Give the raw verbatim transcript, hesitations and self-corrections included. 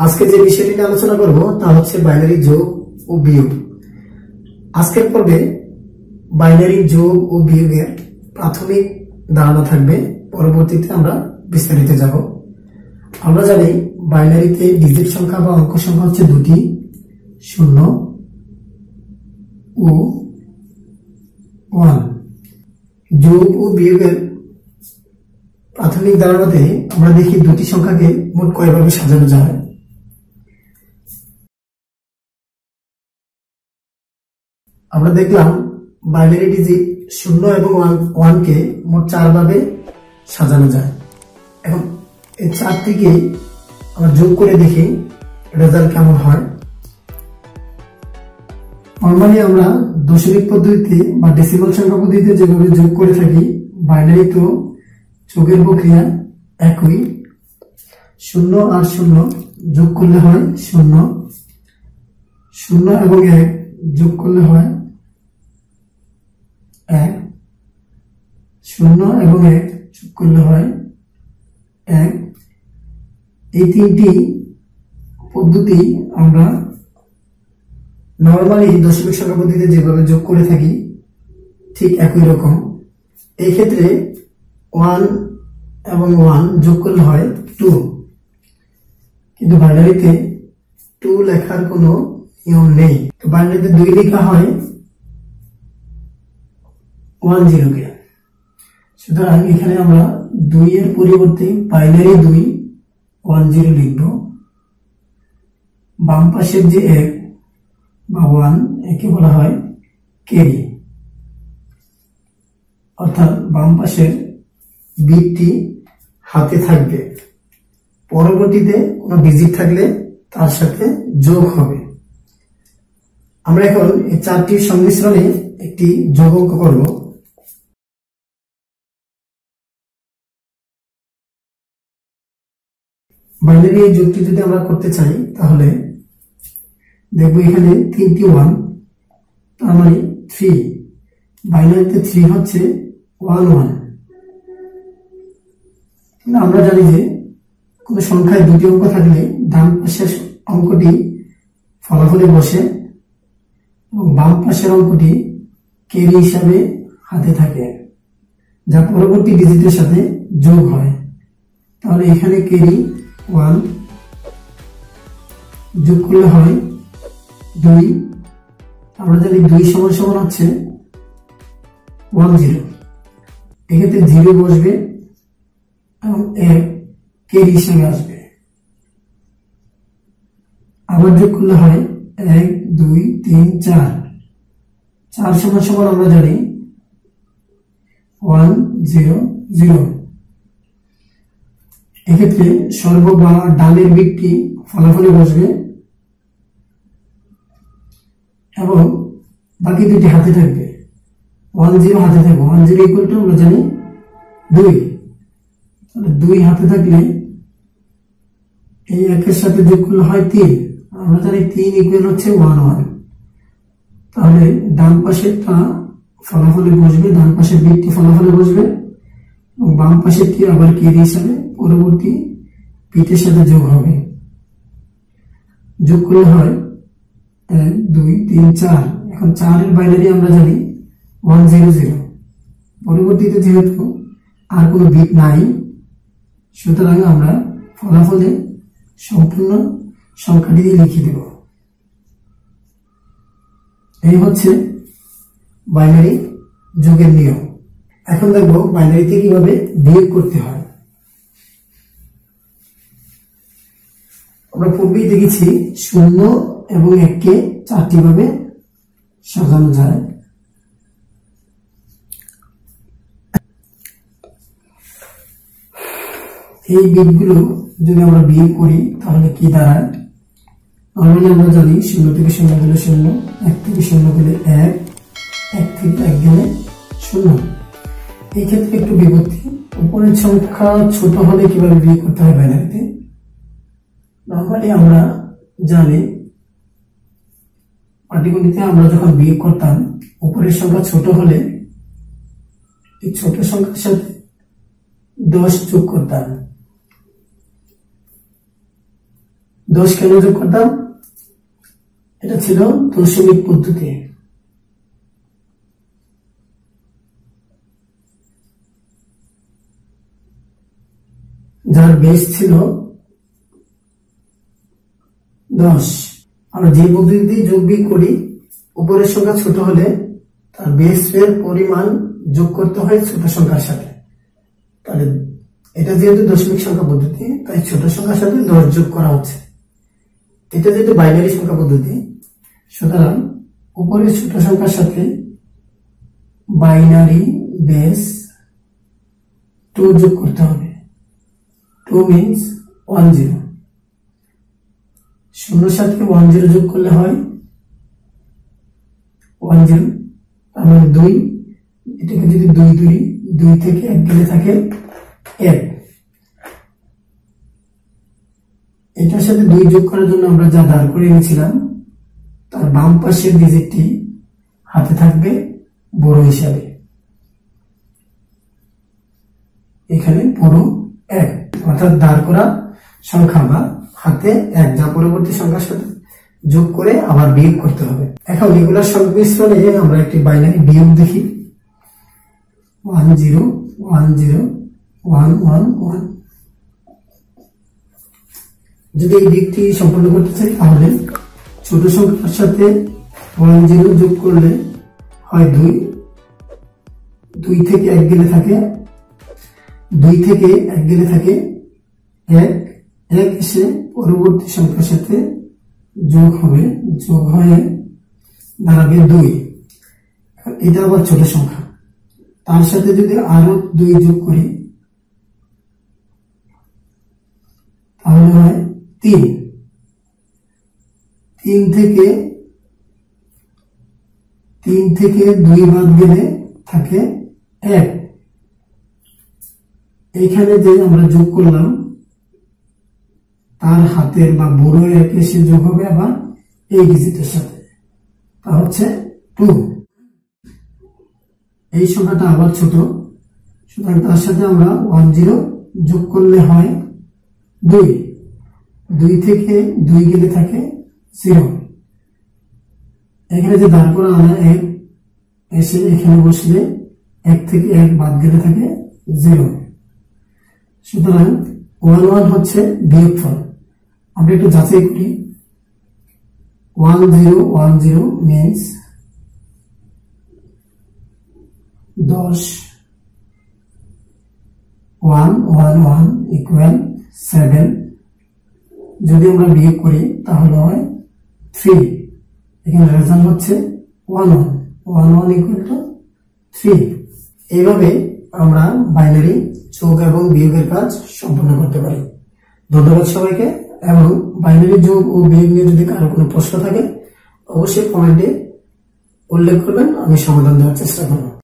আজকে যে বিষয়টি নিয়ে আলোচনা করব তা হচ্ছে বাইনারি যোগ ও বিয়োগ। আজকের পর্বে বাইনারি যোগ ও বিয়োগের প্রাথমিক ধারণা থাকবে, পরবর্তীতে আমরা বিস্তারিত যাব। আমরা জানি বাইনারিতে ডিজিট সংখ্যা বা অঙ্ক সংখ্যা হচ্ছে দুটি, শূন্য ও ওয়ান। যোগ ও বিয়োগের প্রাথমিক ধারণাতে আমরা দেখি দুটি সংখ্যাকে মোট কয়ভাবে সাজানো যায়। আমরা দেখলাম বাইনারি ডিজিট শূন্য এবং ওয়ান কে মোট চার ভাবে সাজানো যায়। এখন এই চারটিকে আমরা যোগ করে দেখি রেজাল্ট কেমন হয়। নরমালি আমরা দশমিক পদ্ধতিতে বা ডেসিমাল সংখ্যা পদ্ধতিতে যেভাবে যোগ করে থাকি, বাইনারি তো যোগের প্রক্রিয়া একই। শূন্য আর শূন্য যোগ করলে হয় শূন্য, শূন্য এবং এক যোগ করলে হয় এক, শূন্য এবং এক যোগ করলে হয় এক। এই তিনটি পদ্ধতি আমরা নরমালি দশমিক সংখ্যা পদ্ধতিতে যেভাবে যোগ করে থাকি ঠিক একই রকম। এই ক্ষেত্রে ওয়ান এবং ওয়ান যোগ করলে হয় টু, কিন্তু বাইনারিতে টু লেখার কোনো নিয়ম নেই। তো বাইনারিতে দুই লেখা হয় ওয়ান জিরো কে। সুতরাং এখানে আমরা দুই এর পরিবর্তে বাইনারি দুই ওয়ান জিরো লিখব। বাম পাশের যে এক বা ওয়ান, একে বলা হয় ক্যারি, অর্থাৎ বাম পাশের বিটটি হাতে থাকবে, পরবর্তীতে কোনো ডিজিট থাকলে তার সাথে যোগ হবে। আমরা এখন এই চারটির সংমিশ্রণে একটি যোগ অঙ্ক করব। বাইনারি এই যোগটি যদি আমরা করতে চাই তাহলে দেখবো এখানে তিনটি ওয়ান, তার মানে থ্রি। বাইনারিতে থ্রি হচ্ছে ওয়ান ওয়ান। আমরা জানি যে কোন সংখ্যায় দুটি অঙ্ক থাকলে ডান পাশের অঙ্কটি ফলাফলে বসে এবং বাম পাশের অঙ্কটি ক্যারি হিসাবে হাতে থাকে, যা পরবর্তী ডিজিটের সাথে যোগ হয়। তাহলে এখানে ক্যারি ওয়ান যোগ করলে হয় দুই। আমরা জানি দুই সমান সমান হচ্ছে ওয়ান জিরো, এক্ষেত্রে জিরো বসবে এবং এক ক্যারি হিসেবে আসবে। আবার যোগ করলে হয় এক দুই তিন চার, চার সমান সমান আমরা জানি ওয়ান জিরো জিরো। এক্ষেত্রে সর্ব বা ডানের বিটটি ফলাফলে বসবে এবং বাকি দুটি হাতে থাকবে। ওয়ান জিরো হাতে থাকবে, ওয়ান জিরো ইকুয়াল টু আমরা জানি দুই। তাহলে দুই হাতে থাকলে এই একের সাথে যোগ করলে হয় তিন, আমরা জানি তিন ইকুয়াল হচ্ছে ওয়ান ওয়ান। তাহলে ডান পাশেরটা ফলাফলে বসবে, ডান পাশের বিটটি ফলাফলে বসবে এবং বাম পাশের কি আবার ক্যারি হিসাবে পরবর্তী বিটের সাথে যোগ হবে। যোগ করলে হয় এক দুই তিন চার। এখন চারের বাইনারি আমরা জানি ওয়ান জিরো জিরো। পরবর্তীতে যেহেতু আর কোনো বিট নাই, সুতরাং আমরা ফলাফলে সম্পূর্ণ সংখ্যাটি দিয়ে লিখে দেব। এই হচ্ছে বাইনারি যোগের নিয়ম। এখন দেখব বাইনারিতে কিভাবে বিয়োগ করতে হয়। আমরা পূর্বেই দেখেছি শূন্য এবং এককে চারটি ভাবে সাজানো যায়। এই বিটগুলো যদি আমরা বিয়োগ করি তাহলে কি দাঁড়ায়? নরমালি আমরা জানি শূন্য থেকে শূন্য গেলে শূন্য, এক থেকে শূন্য গেলে এক, এক থেকে এক গেলে শূন্য। এই ক্ষেত্রে একটু বিপত্তি, উপরের সংখ্যা ছোট হলে কিভাবে বিয়োগ করতে হয় বাইনারিতে। নরমালি আমরা জানি পাটিগণিতে আমরা যখন বিয়োগ করতাম, উপরের সংখ্যা ছোট হলে এই ছোট সংখ্যার সাথে দশ যোগ করতাম। দশ কেন যোগ করতাম? এটা ছিল দশমিক পদ্ধতি। যার বেস ছিল দশ। আমরা যে পদ্ধতি যোগ বিয়োগ করি, উপরের সংখ্যা ছোট হলে তার বেসের পরিমাণ যোগ করতে হয় ছোট সংখ্যার সাথে। তাহলে এটা যেহেতু দশমিক সংখ্যা পদ্ধতি, তাই ছোট সংখ্যার সাথে দশ যোগ করা হচ্ছে। এটা যেহেতু বাইনারি সংখ্যা পদ্ধতি, সুতরাং উপরের ছোট সংখ্যার সাথে বাইনারি বেস টু যোগ করতে হবে। Two means one zero. শূন্যর সাথে ওয়ান জিরো যোগ করলে হয় ওয়ান জিরো, তার মানে দুই। এটাকে যদি দুই ধরি, দুই থেকে এক গেলে থাকে এক। এটার সাথে দুই যোগ করার জন্য আমরা যা দাঁড় করে এনেছিলাম, তার বাম পাশের ডিজিটটি হাতে থাকবে বড় হিসাবে। এখানে বড় এক, অর্থাৎ দাঁড় করা সংখ্যা বা হাতে এক, যা পরবর্তী সংখ্যার সাথে যোগ করে আবার বিয়োগ করতে হবে। এখন এগুলোর সংমিশ্রণে আমরা একটি বাইনারি বিয়োগ দেখি। One zero one zero one one one. যদি এই বিয়োগটি সম্পন্ন করতে চাই, তাহলে ছোট সংখ্যার সাথে ওয়ান জিরো যোগ করলে হয় দুই। দুই থেকে এক গেলে থাকে দুই থেকে এক গেলে থাকে এক। এক এসে পরবর্তী সংখ্যার সাথে যোগ হবে, যোগ হয়ে দাঁড়াবে দুই। এটা আবার ছোট সংখ্যা, তার সাথে যদি আরো দুই যোগ করি তাহলে হয় তিন। তিন থেকে তিন থেকে দুই বাদ গেলে থাকে এক। এইখানে যে আমরা যোগ করলাম, তার হাতের বা বড় এক এসে যোগ হবে আবার এই ডিজিটের সাথে, তা হচ্ছে টু। এই সংখ্যাটা আবার ছোট, সুতরাং তার সাথে আমরা ওয়ান জিরো যোগ করলে হয় দুই। দুই থেকে দুই গেলে থাকে জিরো। এখানে যে দাঁড় করা আনা এক এসে এখানে বসলে এক থেকে এক বাদ গেলে থাকে জিরো। সুতরাং ওয়ান ওয়ান হচ্ছে বিয়োগফল। আমরা একটু যাচাই করি। One zero one zero means দশ। One one one equal seven. যদি আমরা বিয়োগ করি তাহলে হয় থ্রি। এখানে রেজাল্ট হচ্ছে one one. One one equal two three. এইভাবে আমরা বাইনারি যোগ এবং বিয়োগের কাজ সম্পন্ন করতে পারি। ধন্যবাদ সবাইকে। এবং বাইনারি যোগ ও বিয়োগ নিয়ে যদি কারো কোনো প্রশ্ন থাকে, অবশ্যই কমেন্টে উল্লেখ করবেন, আমি সমাধান দেওয়ার চেষ্টা করব।